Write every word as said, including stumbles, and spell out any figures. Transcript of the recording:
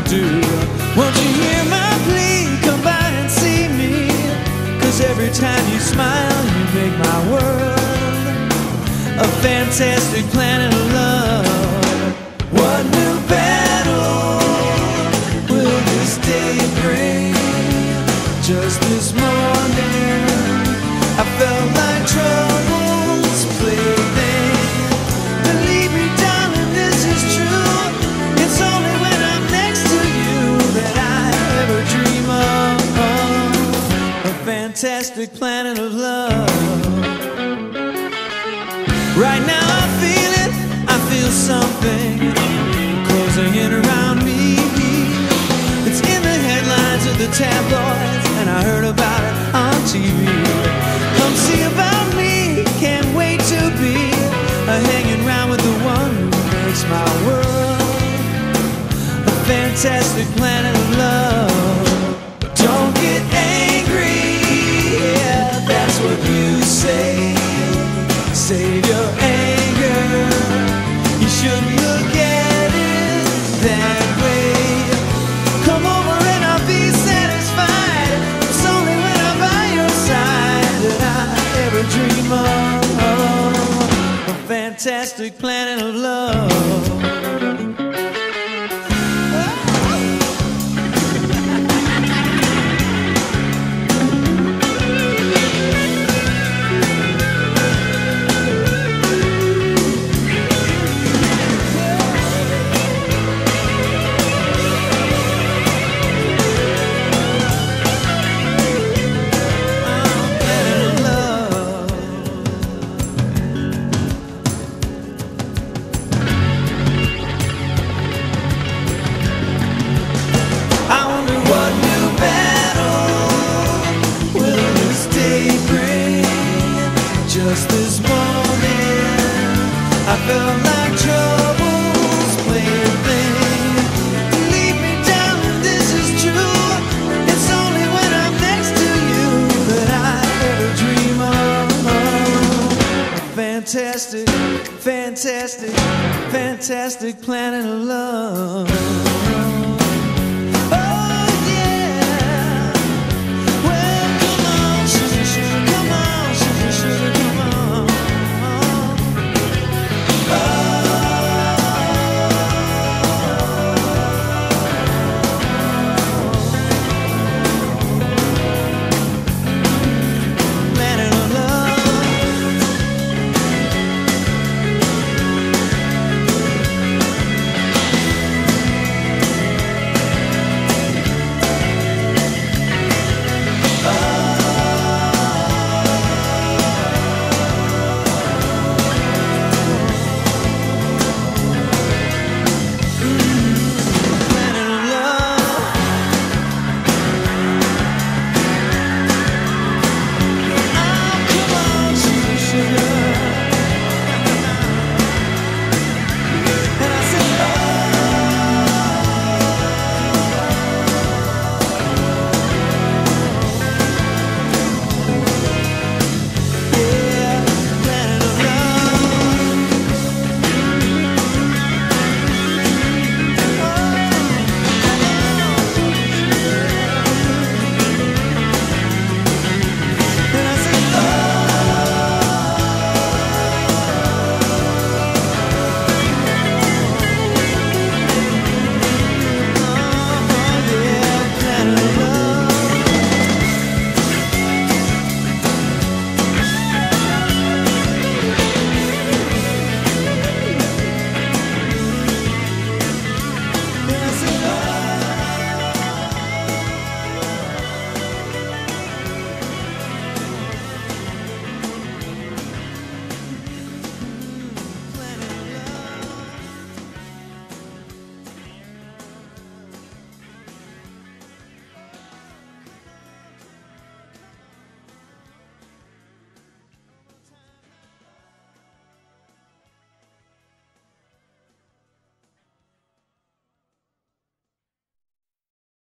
do. Won't you hear my plea? Come by and see me, 'cause every time you smile you make my world a fantastic planet of love. What new battle will this day bring? Just this morning I felt like trouble's plaything. Believe me darling, this is true. It's only when I'm next to you that I ever dream of a fantastic planet of love. Right now I feel it, I feel something closing in around me. It's in the headlines of the tabloids, and I heard about it on T V. Come see about me, can't wait to be uh, hanging around with the one who makes my world a fantastic planet of love. Don't get angry, yeah, that's what you say. Save your anger, you shouldn't look at it that way. Come over and I'll be satisfied. It's only when I'm by your side that I ever dream of a fantastic planet of love. Just this morning I felt like trouble's plaything. Believe me darling, this is true. It's only when I'm next to you that I ever dream of a fantastic, fantastic, fantastic planet of love.